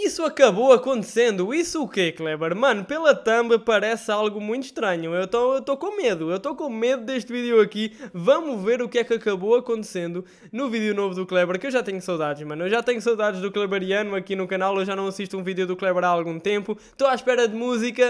Isso acabou acontecendo. Isso o quê, Kleber? Mano, pela thumb parece algo muito estranho. Eu estou com medo. Eu estou com medo deste vídeo aqui. Vamos ver o que é que acabou acontecendo no vídeo novo do Kleber, que eu já tenho saudades, mano. Eu já tenho saudades do Kleberiano aqui no canal. Eu já não assisto um vídeo do Kleber há algum tempo. Estou à espera de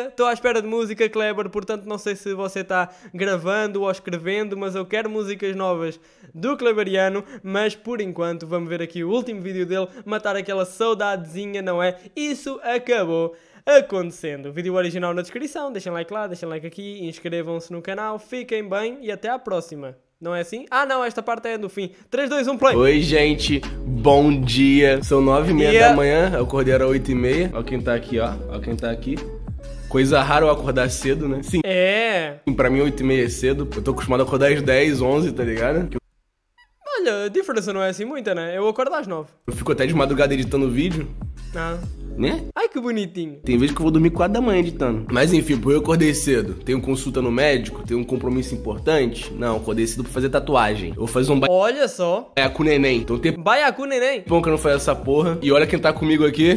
música, Kleber. Portanto, não sei se você está gravando ou escrevendo, mas eu quero músicas novas do Kleberiano. Mas, por enquanto, vamos ver aqui o último vídeo dele, matar aquela saudadezinha, não é? Isso acabou acontecendo. Vídeo original na descrição, deixem like lá, deixem like aqui, inscrevam-se no canal, fiquem bem e até à próxima. Não é assim? Ah não, esta parte é no fim. 3, 2, 1, play! Oi gente, bom dia. São 9h30 da manhã, eu acordei era 8h30. Olha quem tá aqui, ó. Olha quem tá aqui. Coisa rara eu acordar cedo, né? Sim. É. Pra mim 8h30 é cedo. Eu tô acostumado a acordar às 10, 11, tá ligado? Olha, a diferença não é assim muita, né? Eu acordo às 9. Eu fico até de madrugada editando vídeo. Ah. Né? Ai, que bonitinho. Tem vezes que eu vou dormir 4 da manhã editando. Mas enfim, por eu acordei cedo. Tenho consulta no médico, tenho um compromisso importante. Não, acordei cedo pra fazer tatuagem. Eu vou fazer um Olha só. baiacu neném. Então tem Baiacu neném. bom que eu não faço essa porra. E olha quem tá comigo aqui.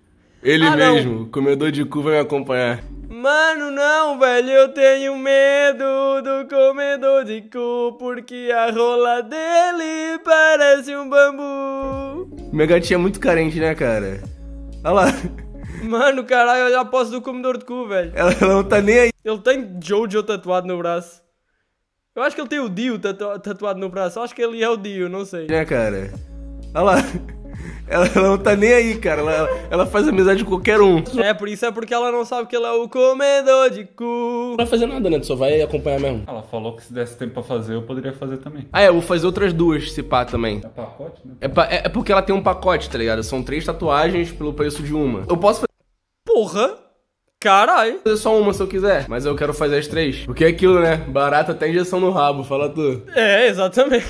Ele mesmo, o comedor de cu vai me acompanhar. Mano, não, velho, eu tenho medo do comedor de cu, porque a rola dele parece um bambu. Minha gatinha é muito carente, né, cara? Olha lá. Mano, caralho, olha a posse do comedor de cu, velho. Ela não tá nem aí. Ele tem Jojo tatuado no braço. Eu acho que ele tem o Dio tatuado no braço. Eu acho que ele é o Dio, não sei. Né, cara? Olha lá. Ela não tá nem aí, cara. Ela faz amizade com qualquer um. É, por isso é porque ela não sabe que ele é o comedor de cu. Não vai fazer nada, né? Tu só vai acompanhar mesmo. Ela falou que se desse tempo pra fazer, eu poderia fazer também. Ah, é, eu vou fazer outras duas, se pá, também. É pacote, né? É porque ela tem um pacote, tá ligado? São 3 tatuagens pelo preço de uma. Eu posso Porra! Caralho! fazer só uma se eu quiser, mas eu quero fazer as 3. Porque é aquilo, né? Barato até injeção no rabo, fala tu. É, exatamente.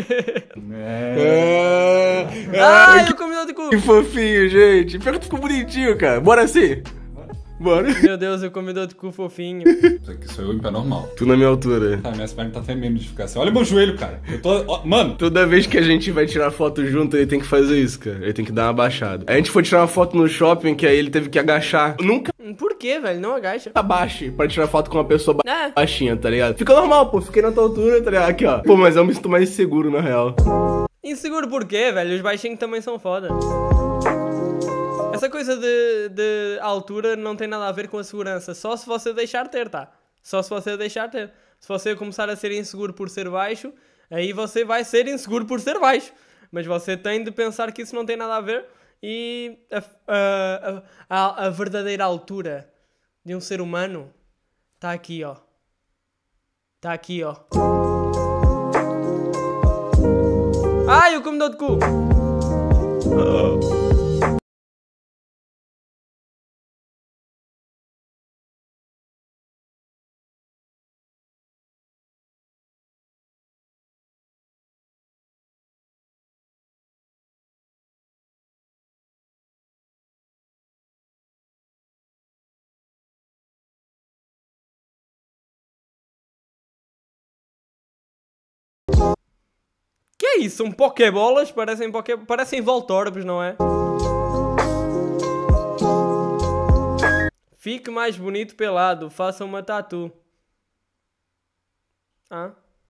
Ai, o comedor de cu! que fofinho, gente. Pior que tu ficou bonitinho, cara. Bora assim? Bora. Meu Deus, o comedor de cu fofinho. Isso aqui sou eu em pé normal. Tu na minha altura. Tá, minhas pernas tá tremendo de ficar assim. Olha meu joelho, cara. Eu tô... ó, mano! Toda vez que a gente vai tirar foto junto, ele tem que fazer isso, cara. Ele tem que dar uma abaixada. A gente foi tirar uma foto no shopping, que aí ele teve que agachar. Nunca Por quê, velho? Não agacha. abaixe pra tirar foto com uma pessoa É. baixinha, tá ligado? Fica normal, pô. Fiquei na tua altura, tá ligado? Aqui, ó. Pô, mas eu me sinto mais seguro, na real. Inseguro por quê, velho? Os baixinhos também são foda. Essa coisa de altura não tem nada a ver com a segurança. Só se você deixar ter, tá? Só se você deixar ter. Se você começar a ser inseguro por ser baixo, aí você vai ser inseguro por ser baixo. Mas você tem de pensar que isso não tem nada a ver. E a verdadeira altura de um ser humano tá aqui, ó. Tá aqui, ó. Ai, o comedor de cu! Que é isso? São pokébolas? Parecem Voltorbs, não é? Fique mais bonito pelado. Faça uma tatu. Ah?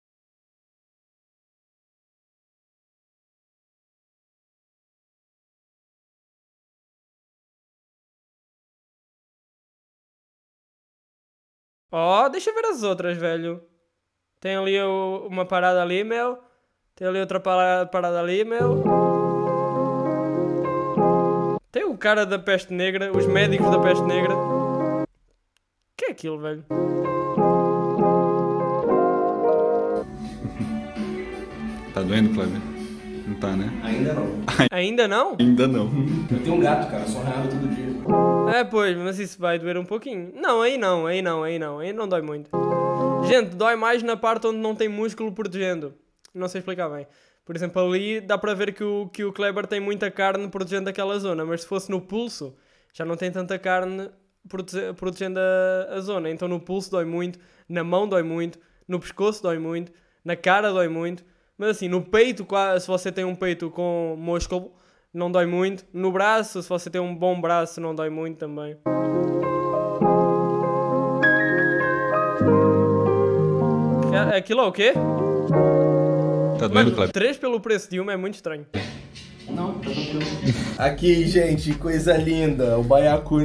Ó, deixa eu ver as outras, velho. Tem ali uma parada ali, meu. Tem ali outra parada ali, meu. Tem o cara da peste negra, os médicos da peste negra. Que é aquilo, velho? Tá doendo, Kleber? Não tá, né? Ainda não. Ainda não? Ainda não. Eu tenho um gato, cara. Só arranhado todo dia. É, pois, mas isso vai doer um pouquinho. Não, aí não. Aí não dói muito. Gente, dói mais na parte onde não tem músculo protegendo. Não sei explicar bem. Por exemplo, ali dá para ver que o Kleber tem muita carne protegendo aquela zona, mas se fosse no pulso, já não tem tanta carne protegendo a zona. Então no pulso dói muito, na mão dói muito, no pescoço dói muito, na cara dói muito. Mas assim, no peito, se você tem um peito com músculo, não dói muito. No braço, se você tem um bom braço, não dói muito também. Aquilo é o quê? Tá doendo, Kleber? 3 pelo preço de uma é muito estranho. Não, tá tranquilo. Aqui, gente, coisa linda. O Baiacu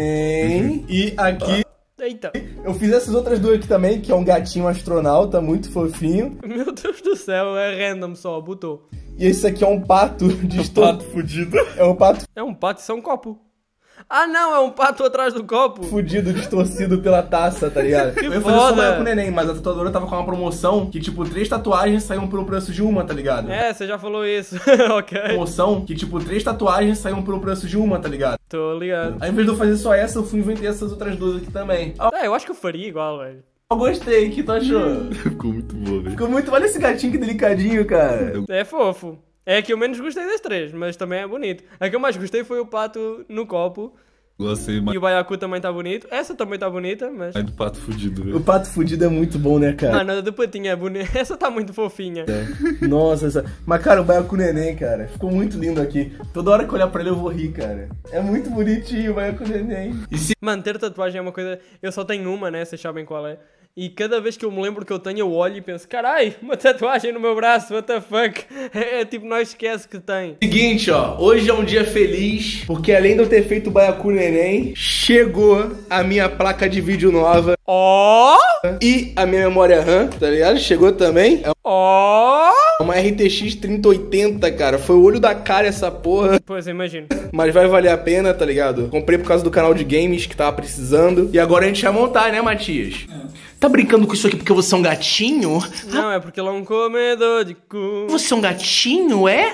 Neném. E aqui... Eita. Eu fiz essas outras duas aqui também, que é um gatinho astronauta, muito fofinho. Meu Deus do céu, é random só, botou. E esse aqui é um pato Pato fudido. É um pato É um pato, isso é um copo. Ah não, é um pato atrás do copo. fudido, distorcido pela taça, tá ligado? Que Eu ia fazer só foda. Baiacu Neném, mas a tatuadora tava com uma promoção que, tipo, 3 tatuagens saíam pelo preço de uma, tá ligado? É, você já falou isso. Ok. Promoção que, tipo, 3 tatuagens saíam pelo preço de uma, tá ligado? Tô ligado. Aí, ao invés de eu fazer só essa, eu fui inventar essas outras duas aqui também. Eu acho que eu faria igual, velho. Eu gostei, o que tu achou? Ficou muito bom, velho. Ficou muito... Olha esse gatinho que delicadinho, cara. É fofo. É a que eu menos gostei das 3, mas também é bonito. A que eu mais gostei foi o pato no copo. Gostei mais E o baiacu também tá bonito. Essa também tá bonita, mas... do pato fudido, O velho. pato fudido é muito bom, né, cara? Mano, a do patinho é bonita. Essa tá muito fofinha. Nossa, essa... Mas, cara, o Baiacu Neném, cara, ficou muito lindo aqui. Toda hora que eu olhar pra ele eu vou rir, cara. É muito bonitinho o Baiacu Neném. E se... Mano, ter tatuagem é uma coisa... Eu só tenho uma, né? Vocês sabem qual é. E cada vez que eu me lembro que eu tenho, eu olho e penso, carai, uma tatuagem no meu braço, what the fuck? É tipo, nós esquece que tem. Seguinte, ó, hoje é um dia feliz, porque além de eu ter feito o Baiacu Neném, chegou a minha placa de vídeo nova Ó! e a minha memória RAM, tá ligado? Chegou também. É Ó! uma RTX 3080, cara. Foi o olho da cara essa porra. Pois, eu imagino. Mas vai valer a pena, tá ligado? Comprei por causa do canal de games que tava precisando. E agora a gente vai montar, né, Matias? Tá brincando com isso aqui porque você é um gatinho? Não, é porque ele é um comedor de cu. Você é um gatinho, é?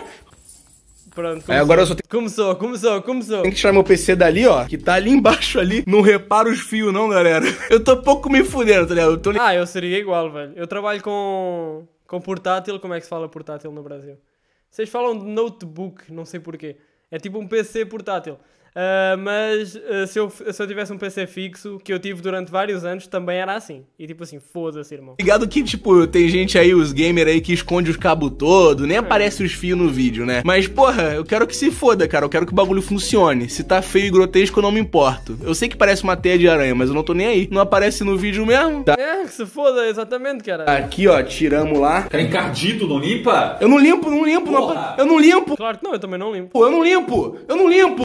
Pronto, Aí agora eu só tenho começou. que tirar meu PC dali, ó. Que tá ali embaixo ali. Não repara os fios não, galera. Eu tô pouco me fudendo, tá ligado? Eu tô... Ah, eu seria igual, velho. Eu trabalho com portátil. Como é que se fala portátil no Brasil? Vocês falam de notebook, não sei porquê. É tipo um PC portátil. Mas se eu tivesse um PC fixo, que eu tive durante vários anos, também era assim. E tipo assim, foda-se, irmão. Ligado que, tipo, tem gente aí, os gamers aí, que esconde os cabos todos, nem aparece os fios no vídeo, né? Mas, porra, eu quero que se foda, cara. Eu quero que o bagulho funcione. Se tá feio e grotesco, eu não me importo. Eu sei que parece uma teia de aranha, mas eu não tô nem aí. Não aparece no vídeo mesmo, tá? É, que se foda, exatamente, cara. Aqui, ó, tiramos lá. Cara encardido, não limpa? Eu não limpo, Porra. eu não limpo. Claro que não, eu também não limpo. Pô, eu não limpo.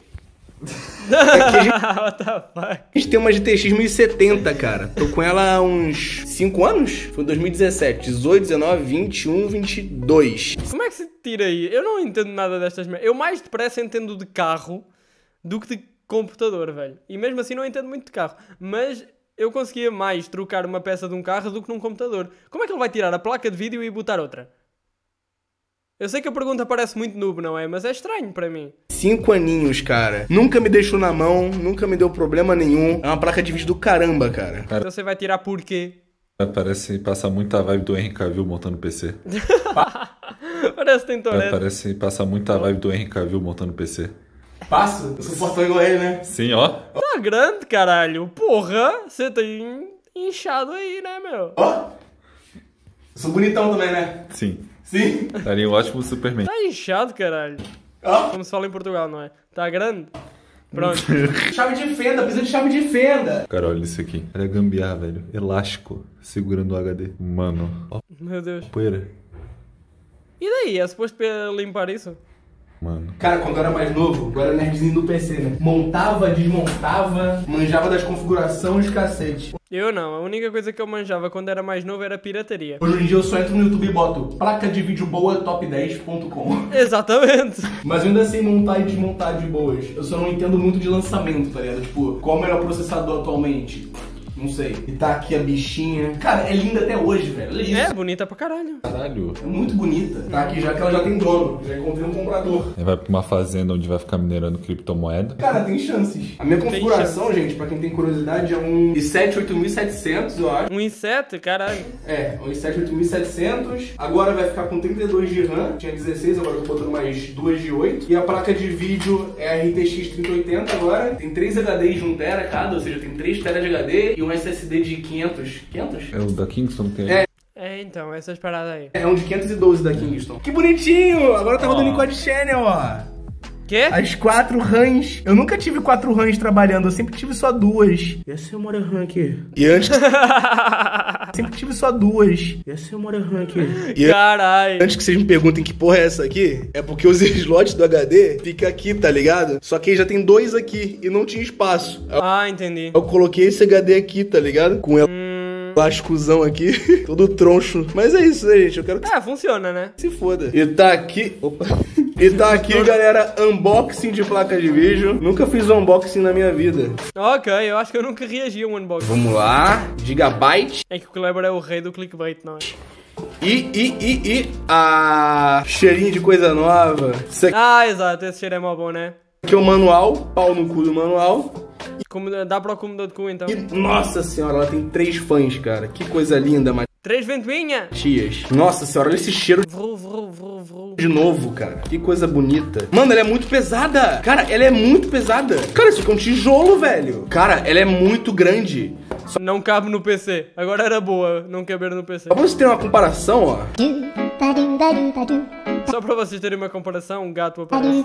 What the fuck? A gente tem uma GTX 1070, cara. Tô com ela há uns 5 anos? Foi 2017, 18, 19, 21, 22. Como é que se tira aí? Eu não entendo nada destas merdas. Eu mais depressa entendo de carro do que de computador, velho. E mesmo assim não entendo muito de carro. Mas eu conseguia mais trocar uma peça de um carro do que num computador. Como é que ele vai tirar a placa de vídeo e botar outra? Eu sei que a pergunta parece muito noob, não é? Mas é estranho para mim. 5 aninhos, cara. Nunca me deixou na mão, nunca me deu problema nenhum. É uma placa de vídeo do caramba, cara. Então você vai tirar por quê? Parece passar muita vibe do Henry Cavill montando PC. Parece que tem Tourette. Parece passar muita vibe do Henry Cavill montando PC. Passa? Eu sou fortão igual ele, né? Sim, ó. Tá grande, caralho. Porra, você tá inchado aí, né, meu? Ó. Eu sou bonitão também, né? Sim. Sim. Daria um ótimo Superman. Tá inchado, caralho. Ó. Como se fala em Portugal, não é? Tá grande? Pronto. Chave de fenda, precisa de chave de fenda. Cara, olha isso aqui. Olha a gambiarra, velho. Elástico, segurando o HD. Mano, ó, Meu Deus. poeira. E daí? É suposto limpar isso? Mano. Cara, quando eu era mais novo, eu era nerdzinho do PC, né? Montava, desmontava, manjava das configurações de cacete. Eu não. A única coisa que eu manjava quando era mais novo era pirataria. Hoje em dia eu só entro no YouTube e boto placa de vídeo boa top10.com. Exatamente. Mas eu ainda sei montar e desmontar de boas. Eu só não entendo muito de lançamento, tá ligado? Tipo, qual é o melhor processador atualmente? Não sei. E tá aqui a bichinha. Cara, é linda até hoje, velho. Olha isso. É, bonita pra caralho. Caralho. É muito bonita. Tá aqui já que ela já tem dono. Já encontrei um comprador. Ele vai pra uma fazenda onde vai ficar minerando criptomoeda. Cara, tem chances. A minha configuração, gente, pra quem tem curiosidade, é um i7 8700, eu acho. Um i7, caralho. É, um i7 8700. Agora vai ficar com 32 de RAM. Tinha 16, agora eu tô botando mais 2 de 8. E a placa de vídeo é a RTX 3080 agora. Tem 3 HDs de 1 TB cada, ou seja, tem 3 TB de HD e um SSD de 500. 500? É o da Kingston que tem. É. É, então, essas paradas aí. É um de 512 da Kingston. Que bonitinho! Agora tá rodando em Quad Channel, ó. Quê? As 4 RAMs. Eu nunca tive 4 RAMs trabalhando, eu sempre tive só 2. E essa memória RAM aqui? E antes... sempre tive só 2. E essa memória RAM aqui? Caralho. Antes que vocês me perguntem que porra é essa aqui, é porque os slots do HD fica aqui, tá ligado? Só que aí já tem 2 aqui e não tinha espaço. Ah, entendi. Eu coloquei esse HD aqui, tá ligado? Com ela. Plásticozão aqui, todo troncho. Mas é isso, né, gente? Eu quero que Funciona, né? se foda. E tá aqui... Opa. E tá aqui, galera, unboxing de placa de vídeo. Nunca fiz um unboxing na minha vida. Ok, eu acho que eu nunca reagi a um unboxing. Vamos lá. Gigabyte. É que o Kleber é o rei do clickbait, não é? Cheirinho de coisa nova. Isso Ah, exato, esse cheiro é mó bom, né? aqui é o manual. Pau no cu do manual. Dá para o comedor de cu, então. E, nossa senhora, ela tem 3 fãs, cara. Que coisa linda, 3 ventoinha. Matias. Nossa senhora, olha esse cheiro Vru. de novo, cara. Que coisa bonita. Mano, ela é muito pesada. Cara, ela é muito pesada. Cara, isso aqui é um tijolo, velho. Cara, ela é muito grande. Não cabe no PC. Agora era boa não caber no PC. Só pra você ter uma comparação, ó. Só pra vocês terem uma comparação, um gato aparece.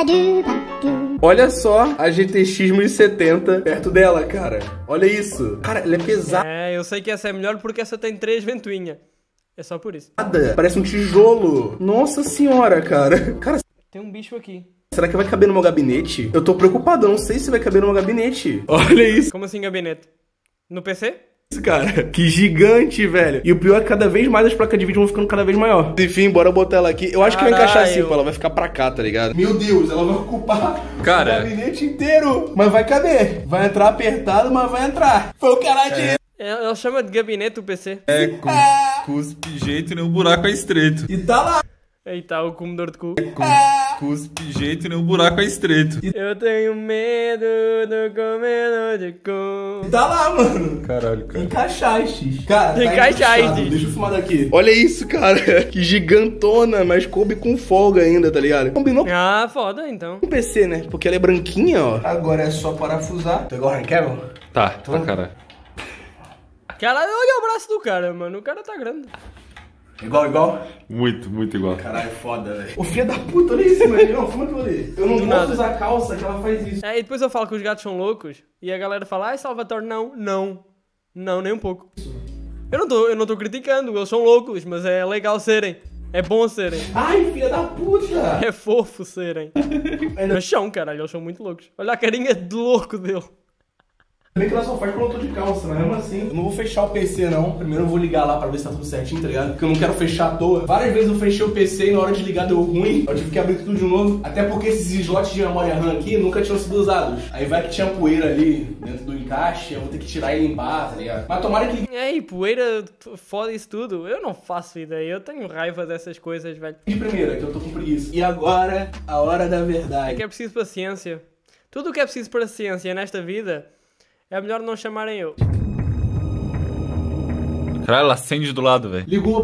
Olha só a GTX 1070 perto dela, cara. Olha isso. Cara, ela é pesada. É, eu sei que essa é melhor porque essa tem 3 ventoinha. É só por isso. Parece um tijolo. Nossa senhora, cara. Cara, Tem um bicho aqui. será que vai caber no meu gabinete? Eu tô preocupado, eu não sei se vai caber no meu gabinete. Olha isso. Como assim gabinete? No PC? Cara, que gigante, velho. E o pior é que cada vez mais as placas de vídeo vão ficando cada vez maior. Enfim, bora botar ela aqui. Eu acho que vai encaixar assim, pô. Ela vai ficar pra cá, tá ligado? Meu Deus, ela vai ocupar o gabinete inteiro. Mas vai caber. Vai entrar apertado, mas vai entrar. Foi o que ela disse. Ela chama de gabinete o PC. É, cuspe jeito e nem o buraco é estreito. E tá lá. Eita, o comedor de cu. Cuspe jeito e nem o buraco é estreito. Eu tenho medo do comedor de cu. Tá lá, mano. Caralho, cara. Encaixaste. Cara, tá Encaixaste. encaixado. Deixa eu filmar daqui. Olha isso, cara. Que gigantona, mas coube com folga ainda, tá ligado? Combinou Ah, foda, então. com o PC, né? Porque ela é branquinha, ó. Agora é só parafusar. Pegou o Rankevel? Tá, cara. Cara, olha o braço do cara, mano. O cara tá grande. Igual? Muito igual. Caralho, foda, velho. Ô, filha da puta, olha isso, mano. Não, filma aquilo ali. Eu não Do posso nada. usar calça que ela faz isso. É, e depois eu falo que os gatos são loucos. E a galera fala, ai, Salvatore, não, nem um pouco. Eu não tô criticando, eles são loucos, mas é legal serem. É bom serem. Ai, filha da puta. É fofo serem. Mas são, caralho, eles são muito loucos. Olha a carinha de louco dele. Bem que ela só faz quando eu tô de calça, mas mesmo assim. Eu não vou fechar o PC, não. Primeiro eu vou ligar lá pra ver se tá tudo certinho, tá ligado? Porque eu não quero fechar à toa. Várias vezes eu fechei o PC e na hora de ligar deu ruim. Eu tive que abrir tudo de novo. Até porque esses slots de memória RAM aqui nunca tinham sido usados. Aí vai que tinha poeira ali dentro do encaixe, eu vou ter que tirar e limpar, tá ligado? Mas tomara que E aí, poeira foda isso tudo. Eu não faço ideia, eu tenho raiva dessas coisas, velho. de primeira, que eu tô com preguiça. E agora, a hora da É verdade. que é preciso paciência. Tudo o que é preciso para a ciência nesta vida é melhor não chamarem eu. Caralho, ela acende do lado, velho. Ligou.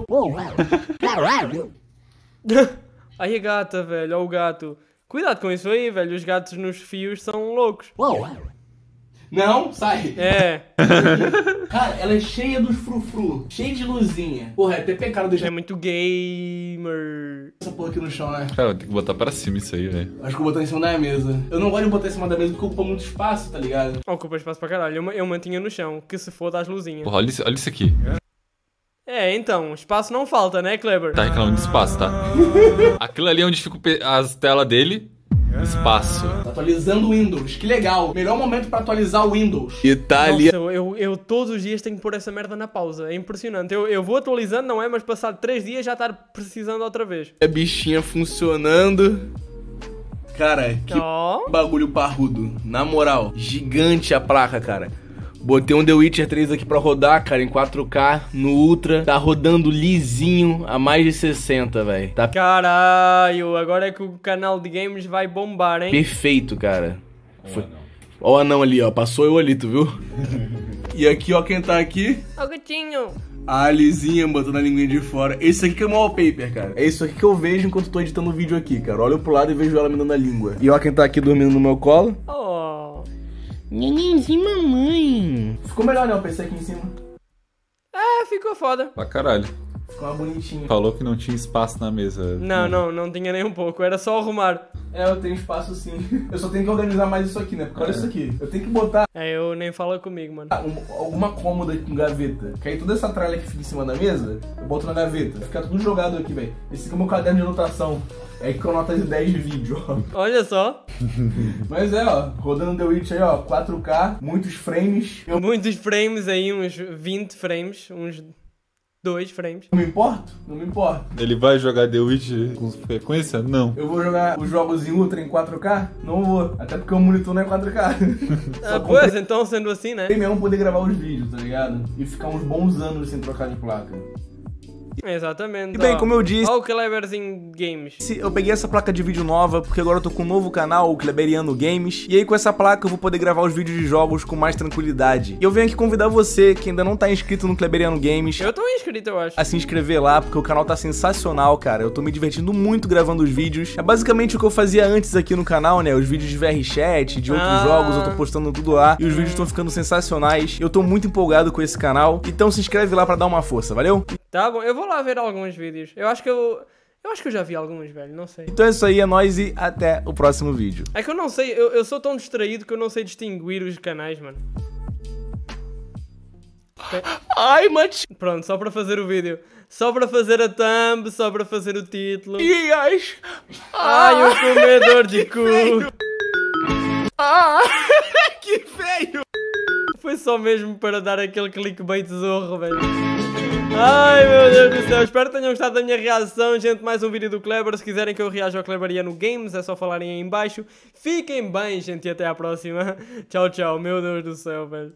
Aí a gata, velho, ó o gato. Cuidado com isso aí, velho, os gatos nos fios são loucos. Não, sai. É, Cara, ela é cheia dos frufru. Cheia de luzinha. Porra, é até pecado deixar é muito gamer. essa porra aqui no chão, né? Cara, tem que botar pra cima isso aí, velho. Acho que eu vou botar em cima da mesa. Eu não gosto de botar em cima da mesa porque ocupa muito espaço, tá ligado? Ocupa espaço pra caralho, eu mantinha no chão, que se foda as luzinhas. Porra, olha isso aqui. É, então, espaço não falta, né, Kleber? Tá reclamando de espaço, tá? Aquilo ali é onde fica as telas dele. Espaço. Tá atualizando o Windows. Que legal. Melhor momento pra atualizar o Windows. E tá ali. Nossa, eu todos os dias tenho que pôr essa merda na pausa. É impressionante. Eu vou atualizando, não é? Mas passado 3 dias já estar precisando outra vez. A bichinha funcionando. Cara, que Ó. bagulho parrudo. Na moral, gigante a placa, cara. Botei um The Witcher 3 aqui pra rodar, cara, em 4K, no Ultra. Tá rodando lisinho a mais de 60, velho. Tá Caralho, agora é que o canal de games vai bombar, hein? perfeito, cara. Ó o anão ali, ó. Passou eu ali, tu viu? E aqui, ó, quem tá aqui? Ó o gatinho. A Alizinha botando a linguinha de fora. Esse aqui que é o wallpaper, cara. É isso aqui que eu vejo enquanto tô editando o vídeo aqui, cara. Olho pro lado e vejo ela me dando a língua. E ó quem tá aqui dormindo no meu colo. Oh. Nenenzinho, mamãe. Ficou melhor, né? O PC aqui em cima. É, ficou foda. Pra caralho. Ficou mais bonitinho. Falou que não tinha espaço na mesa. Não tinha nem um pouco, era só arrumar. É, eu tenho espaço sim. Eu só tenho que organizar mais isso aqui, né? Porque olha isso aqui. Eu tenho que botar Eu nem fala comigo, mano. alguma cômoda com gaveta. Que aí toda essa tralha que fica em cima da mesa, eu boto na gaveta. Fica tudo jogado aqui, velho. Esse aqui é o meu caderno de anotação. É que eu anoto as ideias de vídeo, ó. Olha só. Mas ó, rodando The Witch aí, ó, 4K, muitos frames. Eu Muitos frames aí, uns 20 frames, uns 2 frames. não me importo? Não me importo. Ele vai jogar The Witch com frequência? Não. Eu vou jogar os jogos em Ultra em 4K? Não vou. Até porque o monitor não é 4K. Só Pois, então sendo assim, né? comprei mesmo poder gravar os vídeos, tá ligado? E ficar uns bons anos sem trocar de placa. Exatamente. E bem, ó. como eu disse- Ó o Kleberzinho Games. Eu peguei essa placa de vídeo nova porque agora eu tô com um novo canal, o Kleberiano Games. E aí com essa placa eu vou poder gravar os vídeos de jogos com mais tranquilidade. E eu venho aqui convidar você, que ainda não tá inscrito no Kleberiano Games, Eu tô inscrito, eu acho. a se inscrever lá, porque o canal tá sensacional, cara. Eu tô me divertindo muito gravando os vídeos. É basicamente o que eu fazia antes aqui no canal, né? Os vídeos de VRChat, de outros jogos, eu tô postando tudo lá. E os vídeos estão ficando sensacionais. Eu tô muito empolgado com esse canal. Então se inscreve lá pra dar uma força, valeu? Tá bom, eu vou lá ver alguns vídeos. Eu acho que eu já vi alguns, velho, não sei. Então é isso aí, é nóis e até o próximo vídeo. É que eu não sei, eu sou tão distraído que eu não sei distinguir os canais, mano. Ai, mate. Pronto, só para fazer o vídeo. Só para fazer a thumb, só para fazer o título. Ai, Ai, o comedor de cu. que feio. Foi só mesmo para dar aquele clickbait zorro, velho. Ai, meu Deus do céu. Espero que tenham gostado da minha reação, gente. Mais um vídeo do Kleber. Se quiserem que eu reaja ao Kleberiano Games, é só falarem aí em baixo. Fiquem bem, gente, e até à próxima. Tchau, tchau. Meu Deus do céu, velho.